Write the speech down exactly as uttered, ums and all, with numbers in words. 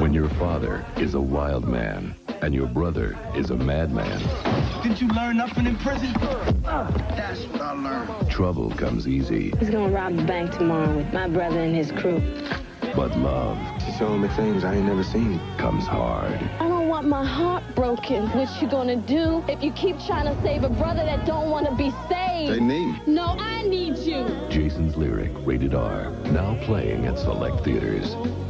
When your father is a wild man and your brother is a madman. Didn't you learn nothing in prison? That's what I learned. Trouble comes easy. He's gonna rob the bank tomorrow with my brother and his crew. But love... She's showing me things I ain't never seen. ...comes hard. I don't want my heart broken. What you gonna do if you keep trying to save a brother that don't want to be saved? They need. No, I need you. Jason's Lyric, rated R. Now playing at select theaters.